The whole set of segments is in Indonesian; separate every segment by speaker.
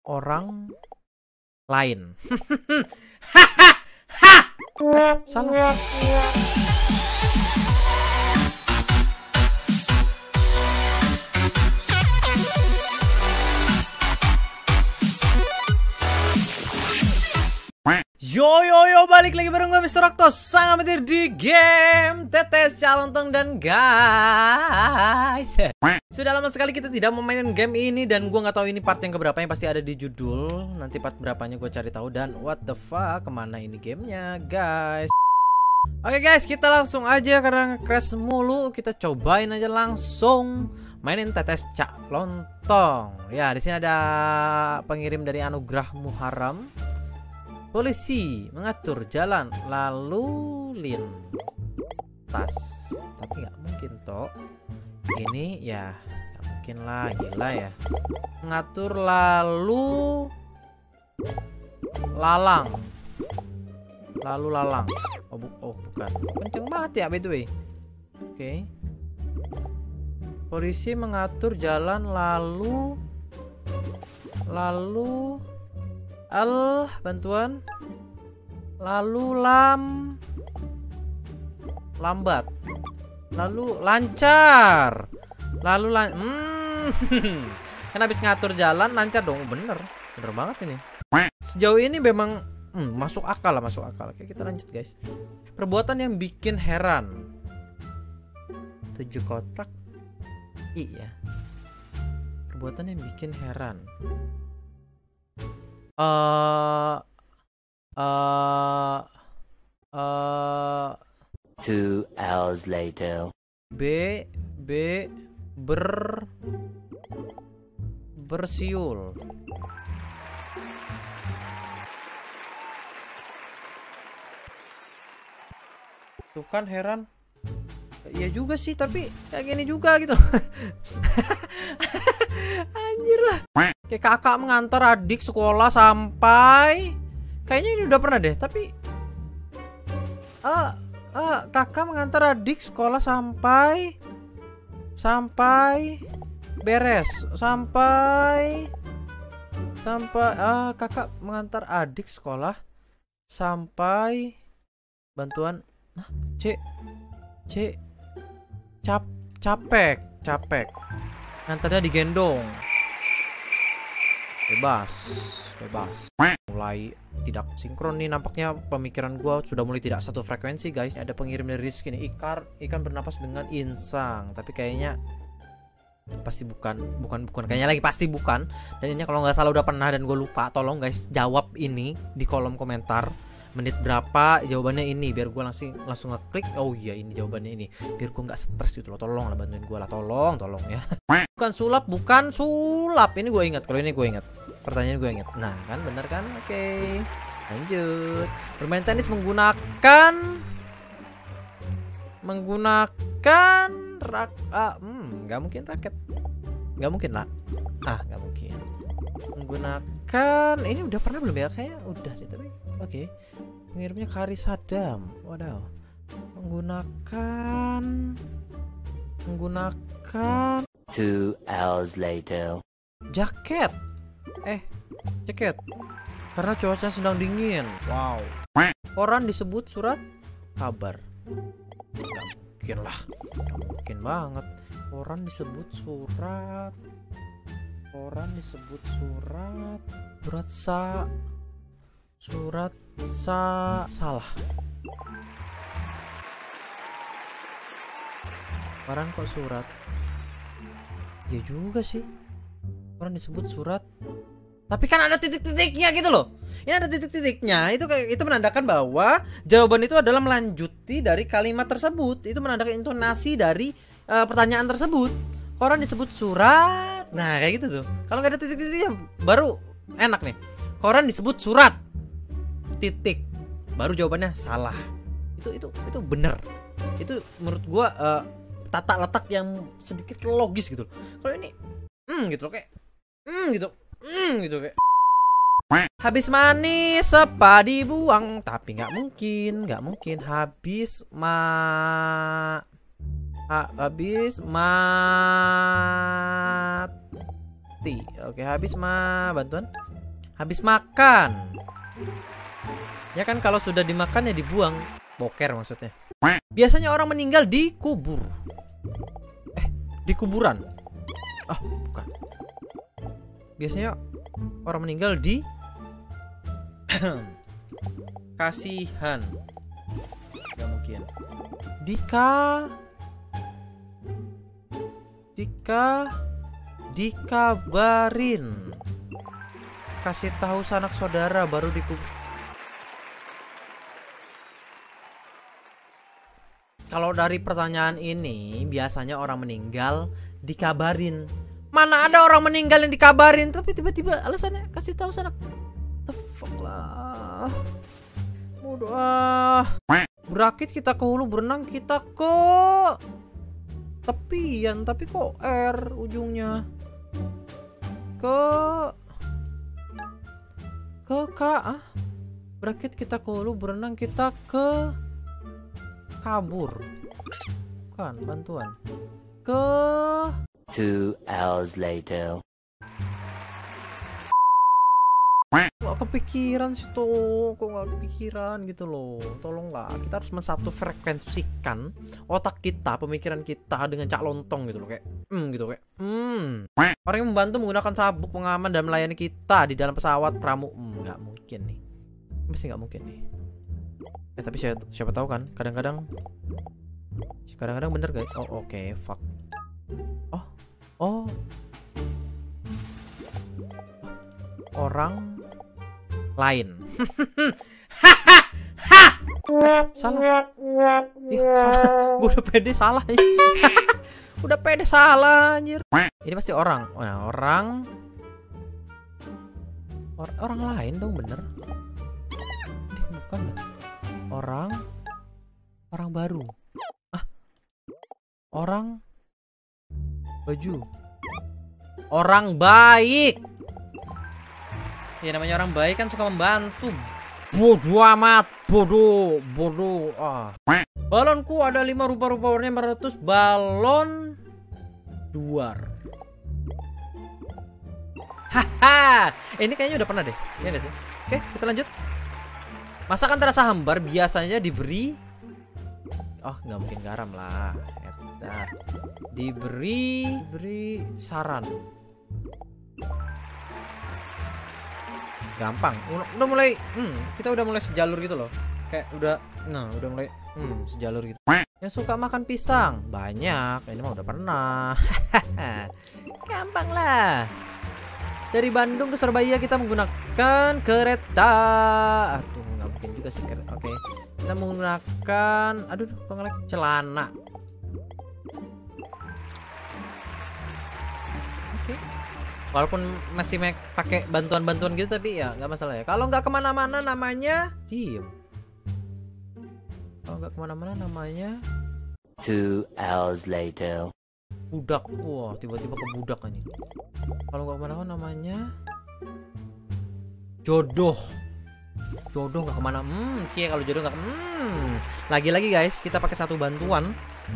Speaker 1: orang lain. Hahaha. Salah. Yo, balik lagi bareng gue Mr. Octo, sang amatir di game Tetes Calontong. Dan guys, sudah lama sekali kita tidak memainkan game ini, dan gue nggak tahu ini part yang keberapa, yang pasti ada di judul. Nanti part berapanya gue cari tahu. Dan what the fuck, kemana ini gamenya guys? Oke guys, kita langsung aja karena crash mulu. Kita cobain aja langsung mainin Tetes Calontong. Ya, di sini ada pengirim dari Anugerah Muharram. Polisi mengatur jalan lalu lintas. Tapi nggak mungkin toh. Ini ya nggak mungkin lah, gila ya. Mengatur lalu lalang. Lalu lalang. Oh bukan. Kenceng banget ya by the way. Oke. Polisi mengatur jalan lalu bantuan lalu lambat lalu lancar kan habis ngatur jalan lancar dong. Bener banget ini. Sejauh ini memang masuk akal. Oke, kita lanjut guys. Perbuatan yang bikin heran. 7 kotak. Iya, perbuatan yang bikin heran.
Speaker 2: 2 hours later.
Speaker 1: Bersiul. Tuh kan heran. Iya juga sih, tapi kayak gini juga gitu. Anjir lah. Kayak kakak mengantar adik sekolah sampai, kayaknya ini udah pernah deh, tapi kakak mengantar adik sekolah sampai beres, sampai kakak mengantar adik sekolah sampai bantuan. Capek ngantarnya digendong. Bebas. Mulai tidak sinkron nih nampaknya. Pemikiran gua sudah mulai tidak satu frekuensi guys. Ada pengirim dari Rizky nih. Ikan bernapas dengan insang. Tapi kayaknya pasti bukan kayaknya lagi pasti bukan. Dan ini kalau nggak salah udah pernah dan gue lupa. Tolong guys jawab ini di kolom komentar. Menit berapa jawabannya ini, biar gue langsung ngeklik. Oh iya, ini jawabannya ini, biar gue nggak stres gitu loh. Tolong lah, bantuin gue lah, tolong ya. Bukan sulap. Ini gue ingat. Kalau ini gue ingat, pertanyaan gue ingat. Nah kan, bener kan? Oke, lanjut. Bermain tenis menggunakan nggak mungkin raket. Nggak mungkin lah. Nggak mungkin. Menggunakan, ini udah pernah belum ya? Kayaknya udah deh, tapi oke. Pengirimnya Kari Sadam. Wadaw. Menggunakan
Speaker 2: 2 hours later.
Speaker 1: Jaket. Karena cuaca sedang dingin. Wow. Koran disebut surat kabar. Gak mungkin lah. Gak mungkin banget. Koran disebut surat. Salah. Koran kok surat? Ya juga sih. Koran disebut surat. Tapi kan ada titik-titiknya gitu loh. Ini ada titik-titiknya. Itu menandakan bahwa jawaban itu adalah melanjuti dari kalimat tersebut. Itu menandakan intonasi dari pertanyaan tersebut. Koran disebut surat. Nah, kayak gitu tuh. Kalau nggak ada titik-titiknya baru enak nih. Koran disebut surat. Titik. Baru jawabannya salah. Itu bener. Itu menurut gua tata letak yang sedikit logis gitu. Kalau ini gitu loh, kayak gitu kayak habis manis sepa dibuang. Tapi nggak mungkin habis mati. Oke, habis bantuan. Habis makan. Ya kan kalau sudah dimakan ya dibuang. Boker maksudnya. Biasanya orang meninggal dikubur. Di kuburan. Bukan. Biasanya orang meninggal di kasihan. Gak mungkin. Dikabarin. Kasih tahu sanak saudara baru dikubur. Kalau dari pertanyaan ini biasanya orang meninggal dikabarin. Mana ada orang meninggal yang dikabarin tapi tiba-tiba alasannya kasih tahu sanak. The fuck lah. Bodoh ah. Berakit kita ke hulu, berenang kita ke tepian, tapi kok R ujungnya. Berakit kita ke hulu, berenang kita ke kabur. Bukan, bantuan.
Speaker 2: 2 hours later.
Speaker 1: Gak kepikiran sih tuh. Kok gak kepikiran gitu loh. Tolonglah, kita harus mensatu frekuensikan otak kita, pemikiran kita dengan cak lontong gitu loh. Kayak gitu kayak orang yang membantu menggunakan sabuk pengaman dan melayani kita di dalam pesawat pramu. Gak mungkin nih. Mesti gak mungkin nih. Tapi siapa tahu kan, kadang-kadang bener guys. Oke, fuck. Orang lain. Salah. Gue udah pede salah. Udah pede salah anjir. Ini pasti orang. Orang lain dong, bener. Bukan dong. Orang baru. Orang baju. Orang baik. Ya namanya orang baik kan suka membantu. Bodoh amat. Bodoh. Balonku ada 5 rupa-rupa warnanya 500 balon luar. Haha. Ini kayaknya udah pernah deh. Ya gak sih? Oke, kita lanjut. Masakan terasa hambar biasanya diberi. Nggak mungkin garam lah. Diberi saran. Gampang. Udah mulai kita udah mulai sejalur gitu loh. Kayak udah mulai sejalur gitu. Yang suka makan pisang banyak. Ini mah udah pernah. Gampang lah. Dari Bandung ke Surabaya kita menggunakan kereta. Nggak mungkin juga sih kereta. Oke. Kita menggunakan kok ngelek celana. Walaupun masih pakai bantuan-bantuan gitu, tapi ya nggak masalah ya. Kalau nggak kemana-mana namanya diem. Kalau nggak kemana-mana namanya
Speaker 2: 2 hours later.
Speaker 1: Budak. Wah, tiba-tiba ke budak aja. Kalau nggak kemana-mana namanya jodoh. Jodoh nggak kemana. Kalau jodoh nggak. Lagi-lagi guys, kita pakai satu bantuan.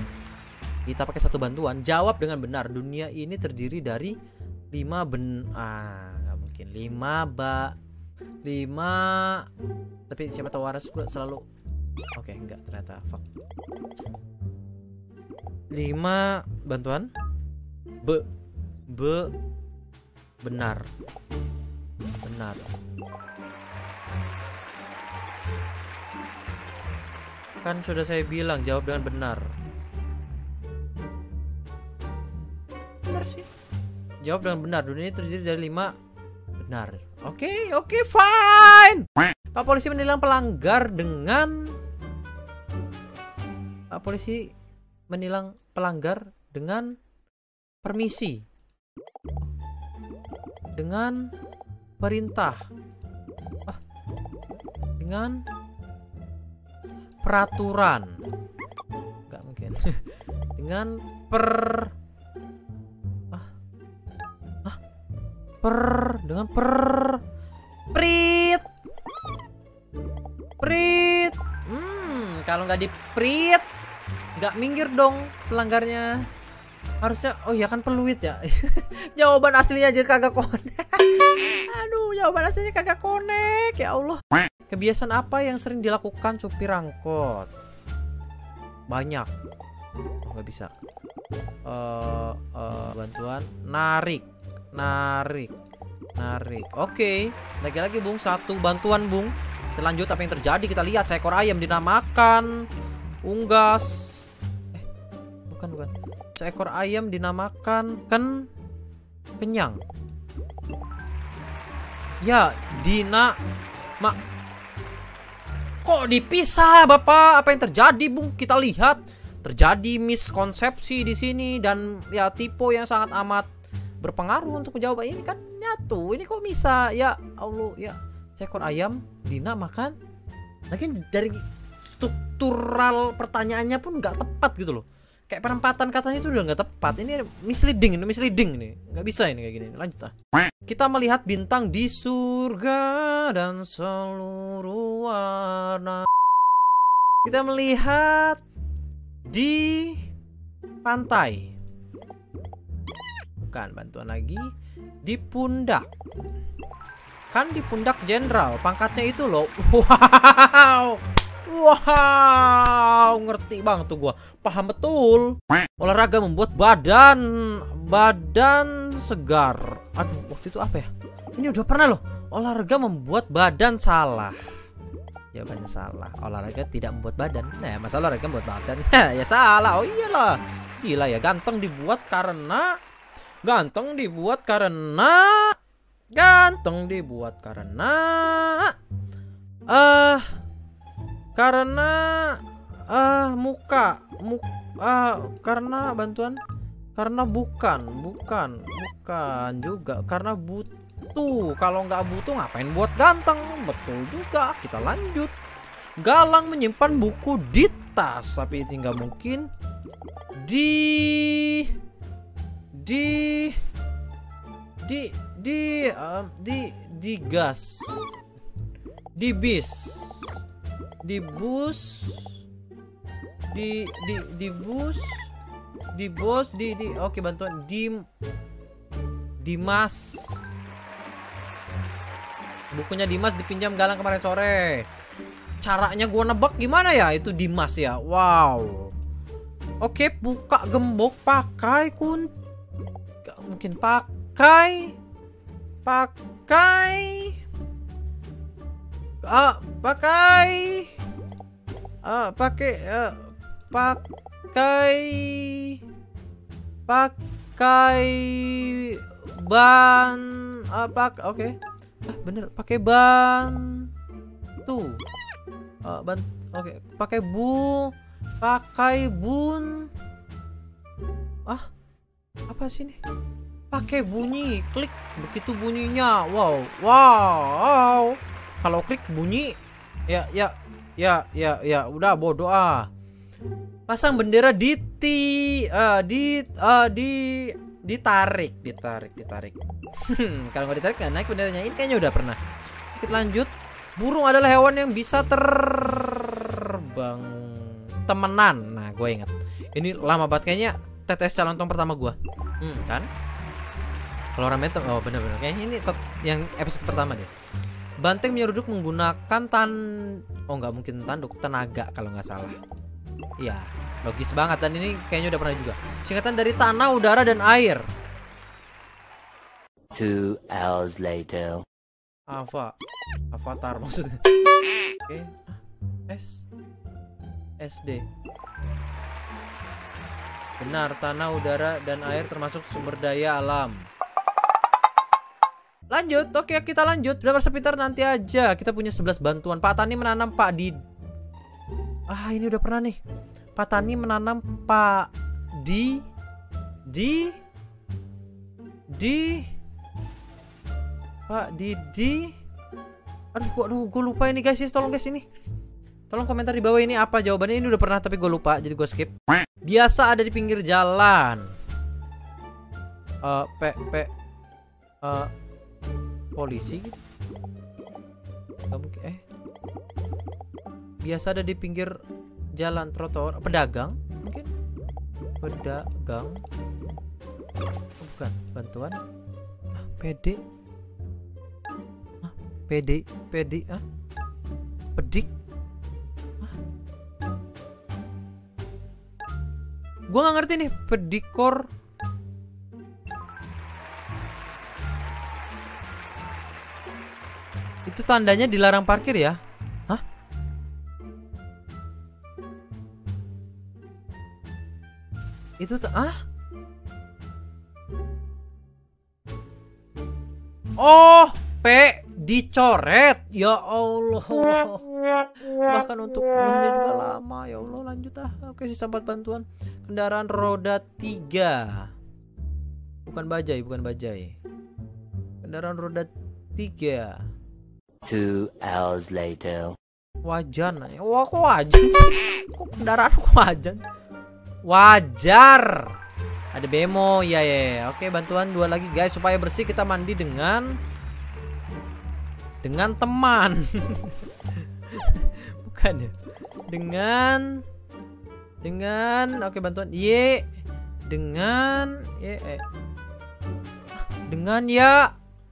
Speaker 1: Jawab dengan benar. Dunia ini terdiri dari 5 nggak mungkin 5 tapi siapa tahu waras gue selalu enggak ternyata fuck. 5 bantuan benar kan sudah saya bilang jawab dengan benar sih. Jawab dengan benar. Dunia ini terdiri dari 5 benar. Oke, fine. Pak polisi menilang pelanggar dengan permisi. Dengan perintah. Dengan peraturan. Enggak mungkin. Dengan prit. Kalau nggak diprit nggak minggir dong pelanggarnya. Harusnya, oh iya kan peluit ya. Jawaban aslinya aja kagak konek. Aduh, jawaban aslinya kagak konek. Ya Allah. Kebiasaan apa yang sering dilakukan supir angkot? Banyak. Oh, nggak bisa. Bantuan. Narik. Oke. Lagi-lagi Bung, satu bantuan Bung. Kita lanjut, apa yang terjadi? Kita lihat seekor ayam dinamakan unggas. Bukan. Seekor ayam dinamakan kenyang. Ya, kok dipisah, Bapak? Apa yang terjadi, Bung? Kita lihat terjadi miskonsepsi di sini dan ya tipe yang sangat amat berpengaruh untuk menjawab ini kan nyatu. Ini kok bisa? Ya Allah, ya. Seekor ayam dinamakan. Lagi dari struktural pertanyaannya pun nggak tepat gitu loh. Kayak penempatan katanya itu udah nggak tepat. Ini misleading ini. Nggak bisa ini kayak gini. Lanjut ah. Kita melihat bintang di surga dan seluruh warna. Kita melihat di pantai. Bukan, bantuan lagi. Di pundak. Kan di pundak jenderal. Pangkatnya itu loh. Wow, ngerti banget tuh gua. Paham betul. Olahraga membuat badan segar. Aduh, waktu itu apa ya? Ini udah pernah loh. Olahraga membuat badan salah. Jawabannya salah. Olahraga tidak membuat badan. Nah, masa olahraga membuat badan? Ya salah. Oh iyalah. Gila ya, ganteng dibuat karena karena bantuan, karena bukan juga, karena butuh. Kalau nggak butuh ngapain buat ganteng? Betul juga. Kita lanjut. Galang menyimpan buku di tas, tapi ini nggak mungkin. Di gas, di bis, di bus, oke, bantuan Dimas. Bukunya Dimas dipinjam Galang kemarin sore. Caranya gua nebak gimana ya? Itu Dimas ya. Wow. Oke, buka gembok pakai kunci. Gak mungkin pakai ban. Oke. Bener, pakai ban tuh. Oke, pakai bun. Apa sih ini? Pakai bunyi, klik, begitu bunyinya. Wow. Kalau klik bunyi, ya, udah bodoh ah. Pasang bendera ditarik. Kalau nggak ditarik nggak naik benderanya. Ini kayaknya udah pernah. Kita lanjut. Burung adalah hewan yang bisa terbang. Temenan. Nah, gue ingat. Ini lama banget kayaknya. TTS calon tong pertama gue. Kan? Kalau orang mentem, oh bener-bener. Kayaknya ini yang episode pertama deh. Banteng menyeruduk menggunakan oh nggak mungkin tanduk, tenaga kalau nggak salah. Iya, logis banget, dan ini kayaknya udah pernah juga. Singkatan dari tanah, udara, dan air.
Speaker 2: 2 hours later.
Speaker 1: Avatar maksudnya. Oke. SD. Benar, tanah, udara, dan air termasuk sumber daya alam. Lanjut, oke kita lanjut. Berapa sepintar nanti aja. Kita punya 11 bantuan. Pak Tani menanam ini udah pernah nih. Pak Tani menanam Aduh, gue lupa ini guys. Tolong guys ini. Tolong komentar di bawah ini apa jawabannya. Ini udah pernah tapi gue lupa, jadi gue skip. Biasa ada di pinggir jalan. Polisi gitu. Gak mungkin. Biasa ada di pinggir jalan, trotoar. Pedagang mungkin. Oh, bukan, bantuan. PD. PD. Pedik. Gua nggak ngerti nih, pedikor. Itu tandanya dilarang parkir ya? Hah? Itu Oh, P dicoret. Ya Allah. Bahkan untuk ngehnya juga lama. Ya Allah, lanjut Oke, sisa 4 bantuan. Kendaraan roda 3. Bukan bajai. Kendaraan roda 3.
Speaker 2: 2 hours later.
Speaker 1: Wajan. Wah, kok wajan sih? Kok kendaraan kok wajan? Wajar. Ada bemo. Ya. Oke, bantuan 2 lagi guys. Supaya bersih kita mandi dengan teman. Bukan ya? Dengan oke, bantuan dengan ya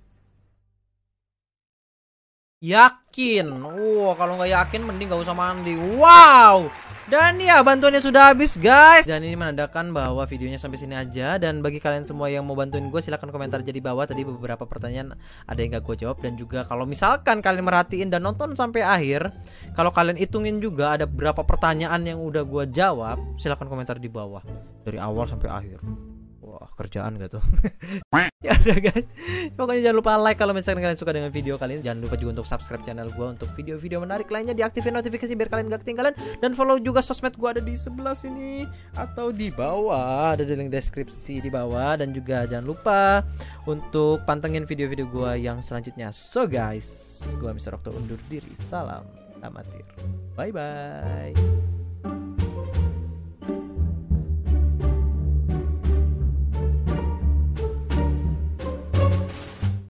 Speaker 1: yakin. Kalau nggak yakin mending nggak usah mandi. Wow. Dan ya, bantuannya sudah habis guys. Dan ini menandakan bahwa videonya sampai sini aja. Dan bagi kalian semua yang mau bantuin gue, silahkan komentar aja di bawah. Tadi beberapa pertanyaan ada yang gak gue jawab. Dan juga kalau misalkan kalian merhatiin dan nonton sampai akhir, kalau kalian hitungin juga ada berapa pertanyaan yang udah gue jawab, silahkan komentar di bawah dari awal sampai akhir. Wah, kerjaan gak tuh? Ya udah guys, pokoknya jangan lupa like kalau misalkan kalian suka dengan video kali ini. Jangan lupa juga untuk subscribe channel gue untuk video-video menarik lainnya. Diaktifin notifikasi biar kalian gak ketinggalan. Dan follow juga sosmed gue, ada di sebelah sini atau di bawah, ada di link deskripsi di bawah. Dan juga jangan lupa untuk pantengin video-video gue yang selanjutnya. So guys, gue Mr. Okto undur diri. Salam amatir. Bye bye.